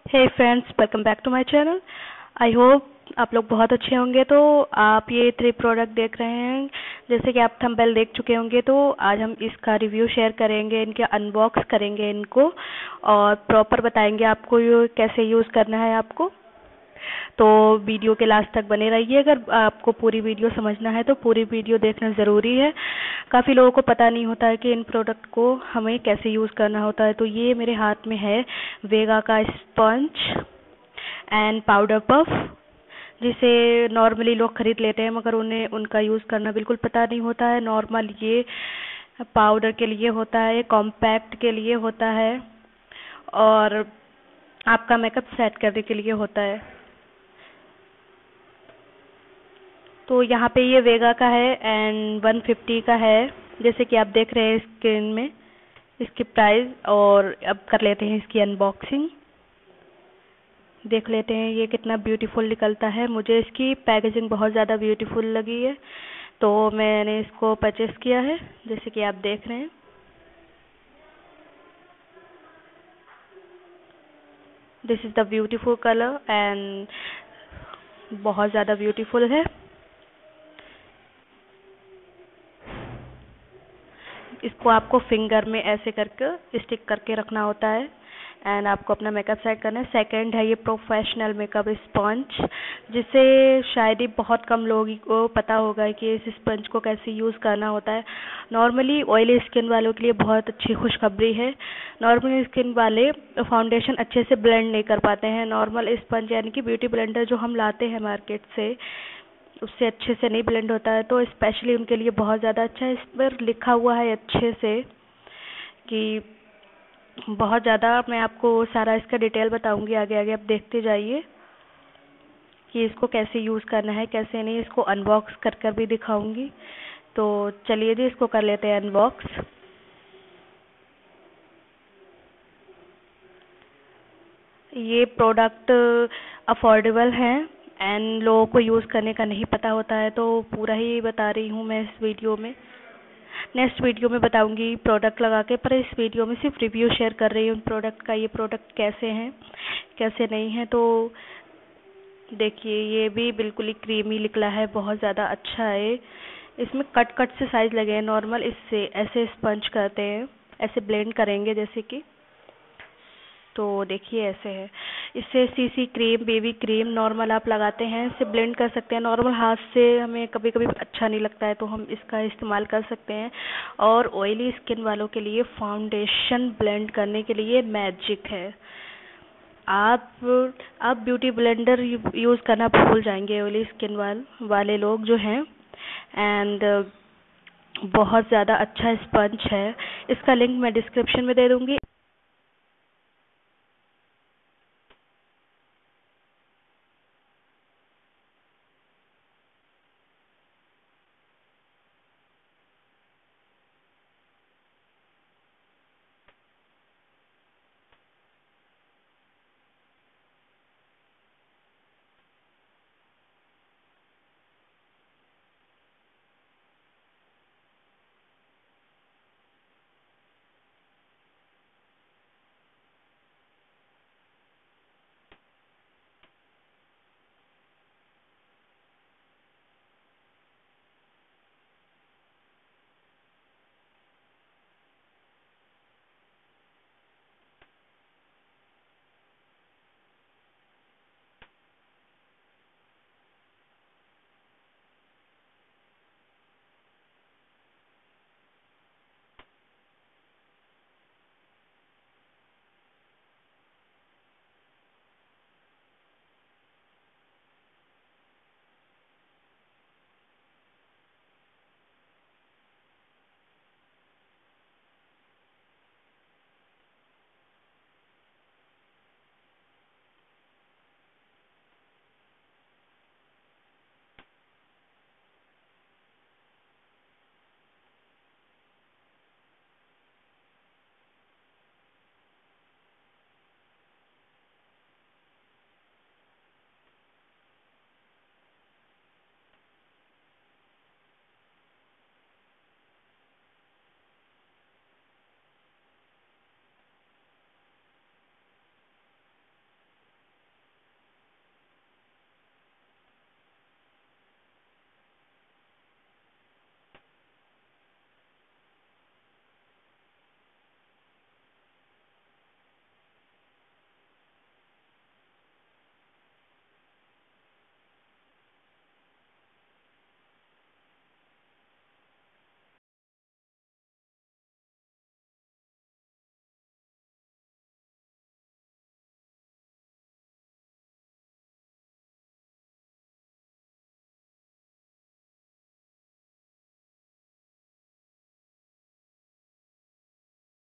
Hey friends, welcome back to my channel. I hope आप लोग बहुत अच्छे होंगे। तो आप ये 3 प्रोडक्ट देख रहे हैं, जैसे कि आप थंबनेल देख चुके होंगे। तो आज हम इसका रिव्यू शेयर करेंगे, इनके अनबॉक्स करेंगे इनको, और प्रॉपर बताएंगे आपको ये कैसे यूज़ करना है आपको। तो वीडियो के लास्ट तक बने रहिए। अगर आपको पूरी वीडियो समझना है तो पूरी वीडियो देखना ज़रूरी है। काफ़ी लोगों को पता नहीं होता है कि इन प्रोडक्ट को हमें कैसे यूज़ करना होता है। तो ये मेरे हाथ में है वेगा का स्पंज एंड पाउडर पफ, जिसे नॉर्मली लोग खरीद लेते हैं, मगर उन्हें उनका यूज़ करना बिल्कुल पता नहीं होता है। नॉर्मल ये पाउडर के लिए होता है, कॉम्पैक्ट के लिए होता है, और आपका मेकअप सेट करने के लिए होता है। तो यहाँ पे ये वेगा का है एंड 150 का है, जैसे कि आप देख रहे हैं स्क्रीन में इसकी प्राइस। और अब कर लेते हैं इसकी अनबॉक्सिंग, देख लेते हैं ये कितना ब्यूटीफुल निकलता है। मुझे इसकी पैकेजिंग बहुत ज़्यादा ब्यूटीफुल लगी है, तो मैंने इसको परचेस किया है, जैसे कि आप देख रहे हैं। This is the beautiful colour and बहुत ज़्यादा ब्यूटीफुल है। इसको आपको फिंगर में ऐसे करके स्टिक करके रखना होता है एंड आपको अपना मेकअप सेट करना है। सेकंड है ये प्रोफेशनल मेकअप स्पंज, जिसे शायद ही बहुत कम लोगों को पता होगा कि इस स्पंज को कैसे यूज़ करना होता है। नॉर्मली ऑयली स्किन वालों के लिए बहुत अच्छी खुशखबरी है। नॉर्मली स्किन वाले फाउंडेशन अच्छे से ब्लेंड नहीं कर पाते हैं। नॉर्मल स्पंज यानी कि ब्यूटी ब्लेंडर जो हम लाते हैं मार्केट से, उससे अच्छे से नहीं ब्लेंड होता है, तो स्पेशली उनके लिए बहुत ज़्यादा अच्छा है। इस पर लिखा हुआ है अच्छे से कि बहुत ज़्यादा, मैं आपको सारा इसका डिटेल बताऊंगी आगे आगे, आप देखते जाइए कि इसको कैसे यूज़ करना है कैसे नहीं। इसको अनबॉक्स कर कर भी दिखाऊंगी। तो चलिए जी, इसको कर लेते हैं अनबॉक्स। ये प्रोडक्ट अफोर्डेबल हैं एंड लोगों को यूज़ करने का नहीं पता होता है, तो पूरा ही बता रही हूँ मैं इस वीडियो में। नेक्स्ट वीडियो में बताऊंगी प्रोडक्ट लगा के, पर इस वीडियो में सिर्फ रिव्यू शेयर कर रही हूँ प्रोडक्ट का, ये प्रोडक्ट कैसे हैं कैसे नहीं है। तो देखिए, ये भी बिल्कुल ही क्रीमी निकला है, बहुत ज़्यादा अच्छा है। इसमें कट कट से साइज लगे हैं। नॉर्मल इससे ऐसे स्पंज करते हैं, ऐसे ब्लेंड करेंगे जैसे कि, तो देखिए ऐसे है। इससे CC cream, baby cream normal आप लगाते हैं, इससे ब्लेंड कर सकते हैं। नॉर्मल हाथ से हमें कभी कभी अच्छा नहीं लगता है, तो हम इसका इस्तेमाल कर सकते हैं। और ऑयली स्किन वालों के लिए फाउंडेशन ब्लेंड करने के लिए मैजिक है। आप ब्यूटी ब्लेंडर यूज़ करना भूल जाएंगे ऑयली स्किन वाले लोग जो हैं। एंड बहुत ज़्यादा अच्छा स्पंज है। इसका लिंक मैं डिस्क्रिप्शन में दे दूँगी,